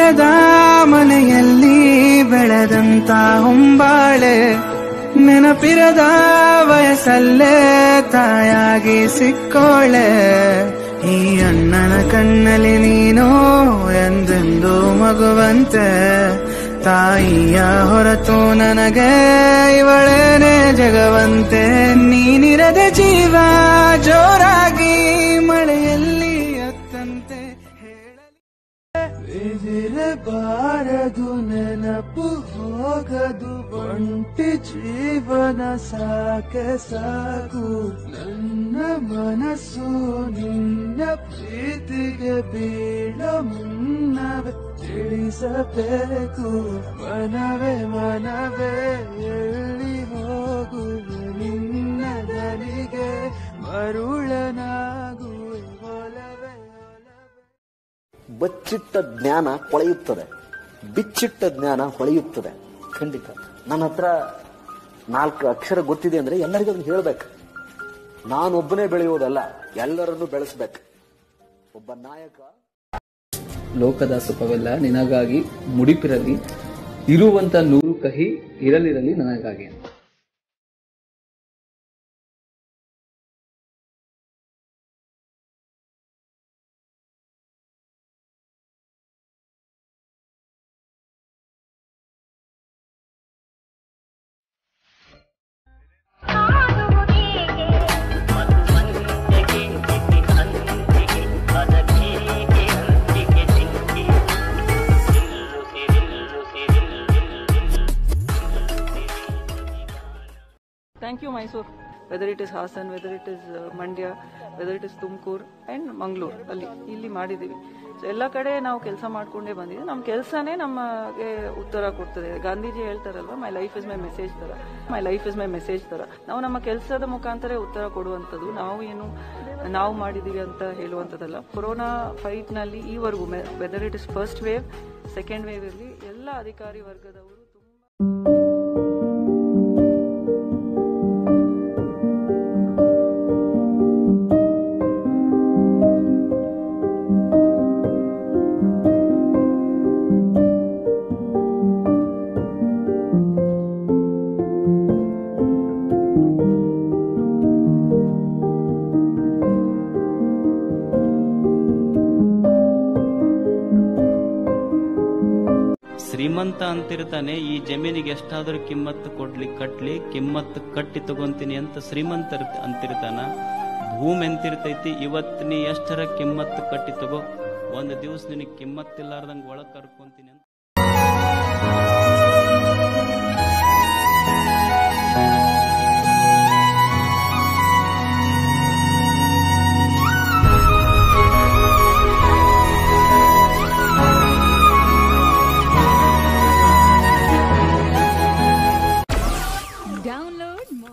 ನೆನಪಿರದ ಮನೆಯಲ್ಲಿ ಬೆಳೆದಂತ ಹೊಂಬಾಳೆ, ನೆನಪಿರದ ವಯಸ್ಸಲ್ಲೇ ತಾಯಾಗಿ ಸಿಕ್ಕೋಳೆ. ಈ ಅಣ್ಣನ ಕಣ್ಣಲ್ಲಿ ನೀನು ಎಂದೆಂದು ಮಗುವಂತೆ, ತಾಯಿಯ ಹೊರತು ನನಗೆ ಇವಳೇನೆ ಜಗವಂತೆ. ನೀನಿರದ ಜೀವ ಜೋರಾಗಿ ಮಳೆಯಲ್ಲಿ ಅತ್ತಂತೆ ಹೇಳಲಿರಬಾರದು, ನೆನಪು ಹೋಗದು, ಒಂಟಿ ಜೀವನ ಸಾಕೆ ಸಾಕು. ನನ್ನ ಮನಸ್ಸು ನಿನ್ನ ಪ್ರೀತಿಗೆ ಬೀಳ ಮುನ್ನವೇ ತಿಳಿಸಬೇಕು. ಮನವೇ ಮನವೇ ಎಲ್ಲಿ ಹೋಗುವೆ ನಿನ್ನ ದನಿಗೆ ಮರುಳನಾಗುವೆ ಒಲವೇ ಒಲವೇ. ಬಚ್ಚಿಟ್ಟ ಜ್ಞಾನ ಕೊಳೆಯುತ್ತದೆ, ಬಿಚ್ಚಿಟ್ಟ ಜ್ಞಾನ ಹೊಳೆಯುತ್ತದೆ. ಖಂಡಿತ ನನ್ನ ಹತ್ರ 4 ಅಕ್ಷರ ಗೊತ್ತಿದೆ ಅಂದ್ರೆ ಎಲ್ಲರಿಗೂ ಅದನ್ನು ಹೇಳ್ಬೇಕು. ನಾನೊಬ್ಬನೇ ಬೆಳೆಯೋದಲ್ಲ, ಎಲ್ಲರನ್ನು ಬೆಳೆಸ್ಬೇಕು. ಒಬ್ಬ ನಾಯಕ. ಲೋಕದ ಸುಖವೆಲ್ಲ ನಿನಗಾಗಿ ಮುಡಿಪಿರಲಿ, ಇರುವಂತ 100 ಕಹಿ ಇರಲಿರಲಿ ನನಗಾಗಿ ಅಂತ. Thank you, Mysore. Whether it is Hassan, whether it is Mandya, whether it is Tumkur and Mangalore, ಇಲ್ಲಿ ಮಾಡಿದ್ದೀವಿ. ಸೊ ಎಲ್ಲ ಕಡೆ ನಾವು ಕೆಲಸ ಮಾಡ್ಕೊಂಡೇ ಬಂದಿದ್ದೀವಿ. ನಮ್ಮ ಕೆಲಸನೇ ನಮಗೆ ಉತ್ತರ ಕೊಡ್ತದೆ. ಗಾಂಧೀಜಿ ಹೇಳ್ತಾರಲ್ವ, my life is my message ತರ, my life is my message ತರ. ನಾವು ನಮ್ಮ ಕೆಲಸದ ಮುಖಾಂತರ ಉತ್ತರ ಕೊಡುವಂಥದ್ದು. ನಾವು ಮಾಡಿದೀವಿ ಅಂತ ಹೇಳುವಂಥದ್ದಲ್ಲ. ಕೊರೋನಾ ಫೈಟ್ ನಲ್ಲಿ ಈವರೆಗೂ whether it is first wave, second wave ಇರಲಿ, ಎಲ್ಲ ಅಧಿಕಾರಿ ವರ್ಗದವರು ತುಂಬಾ ಶ್ರೀಮಂತ ಅಂತಿರ್ತಾನೆ, ಈ ಜಮೀನಿಗೆ ಎಷ್ಟಾದ್ರೂ ಕಿಮ್ಮತ್ತು ಕಟ್ಲಿ, ಕಿಮ್ಮತ್ತು ಕಟ್ಟಿ ತಗೊಂತೀನಿ ಅಂತ ಶ್ರೀಮಂತ ಅಂತಿರ್ತಾನ. ಭೂಮಿ ಎಂತಿರ್ತೈತಿ, ಇವತ್ತು ನೀ ಎಷ್ಟರ ಕಿಮ್ಮತ್ತು ಕಟ್ಟಿ ತಗೋ, ಒಂದು ದಿವಸ ನಿನಗೆ ಕಿಮ್ಮತ್ತಿಲ್ಲಾರ್ದಂಗೆ ಒಳಗ್ ಕರ್ಕೊಂತೀನಿ ಅಂತ. Download